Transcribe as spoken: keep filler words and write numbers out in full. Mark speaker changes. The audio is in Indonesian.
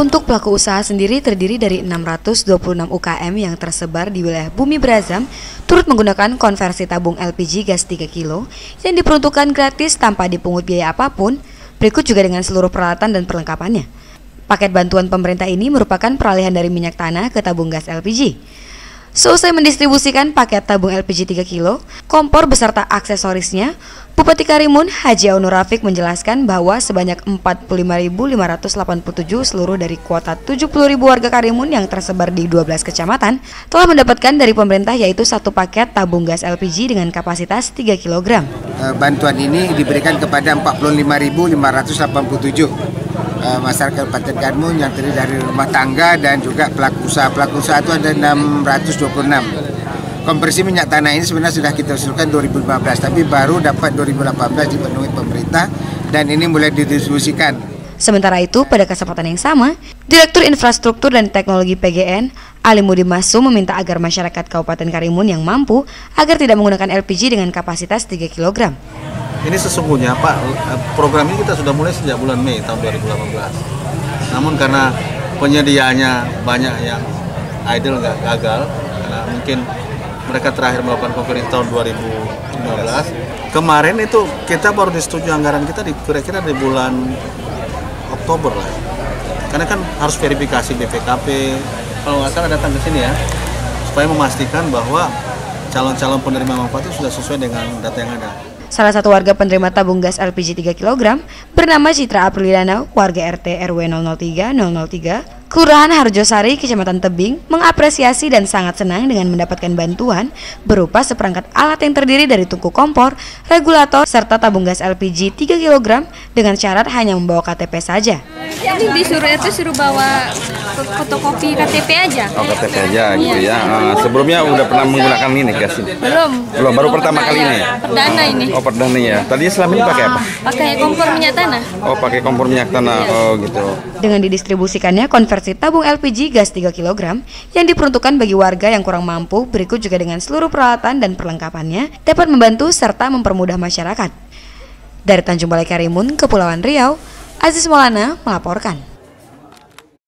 Speaker 1: Untuk pelaku usaha sendiri terdiri dari enam ratus dua puluh enam U K M yang tersebar di wilayah Bumi Berazam, turut menggunakan konversi tabung L P G gas tiga kilo yang diperuntukkan gratis tanpa dipungut biaya apapun, berikut juga dengan seluruh peralatan dan perlengkapannya. Paket bantuan pemerintah ini merupakan peralihan dari minyak tanah ke tabung gas L P G. Seusai mendistribusikan paket tabung L P G tiga kilo, kompor beserta aksesorisnya, Bupati Karimun Haji Aunur Rafiq menjelaskan bahwa sebanyak empat puluh lima ribu lima ratus delapan puluh tujuh seluruh dari kuota tujuh puluh ribu warga Karimun yang tersebar di dua belas kecamatan telah mendapatkan dari pemerintah yaitu satu paket tabung gas L P G dengan kapasitas tiga kilogram.
Speaker 2: Bantuan ini diberikan kepada empat puluh lima ribu lima ratus delapan puluh tujuh masyarakat Kabupaten Karimun yang terdiri dari rumah tangga dan juga pelaku usaha. Pelaku usaha itu ada enam ratus dua puluh enam. Konversi minyak tanah ini sebenarnya sudah kita usulkan dua ribu lima belas, tapi baru dapat dua ribu delapan belas dipenuhi pemerintah dan ini mulai didistribusikan.
Speaker 1: Sementara itu, pada kesempatan yang sama, Direktur Infrastruktur dan Teknologi P G N, Ali Mudi Masu meminta agar masyarakat Kabupaten Karimun yang mampu agar tidak menggunakan L P G dengan kapasitas tiga kilogram.
Speaker 3: Ini sesungguhnya Pak, program ini kita sudah mulai sejak bulan Mei tahun dua ribu delapan belas. Namun karena penyediaannya banyak yang idle nggak gagal, karena mungkin mereka terakhir melakukan konferensi tahun dua ribu lima belas. Kemarin itu kita baru disetujui anggaran kita di kira-kira di bulan Oktober lah. Karena kan harus verifikasi B P K P, kalau nggak salah datang ke sini ya, supaya memastikan bahwa calon-calon penerima manfaat itu sudah sesuai dengan data yang ada.
Speaker 1: Salah satu warga penerima tabung gas L P G tiga kilogram bernama Citra Apriliana, warga R T R W nol nol tiga nol nol tiga, Kelurahan Harjosari, Kecamatan Tebing, mengapresiasi dan sangat senang dengan mendapatkan bantuan berupa seperangkat alat yang terdiri dari tungku kompor, regulator, serta tabung gas L P G tiga kilogram dengan syarat hanya membawa K T P saja.
Speaker 4: Ini disuruh R T suruh bawa fotokopi K T P aja.
Speaker 5: Oh, K T P aja gitu ya. Uh, sebelumnya udah pernah menggunakan ini gas ini?
Speaker 4: Belum.
Speaker 5: Belum, baru pertama kali ini ya?
Speaker 4: Perdana ini.
Speaker 5: Oh, perdana ya. Tadinya selama ini pakai apa?
Speaker 4: Pakai kompor minyak tanah.
Speaker 5: Oh, pakai kompor minyak tanah. Oh, gitu.
Speaker 1: Dengan didistribusikannya konversi tabung L P G gas tiga kilogram yang diperuntukkan bagi warga yang kurang mampu, berikut juga dengan seluruh peralatan dan perlengkapannya dapat membantu serta mempermudah masyarakat. Dari Tanjung Balai Karimun, Kepulauan Riau, Aziz Maulana melaporkan.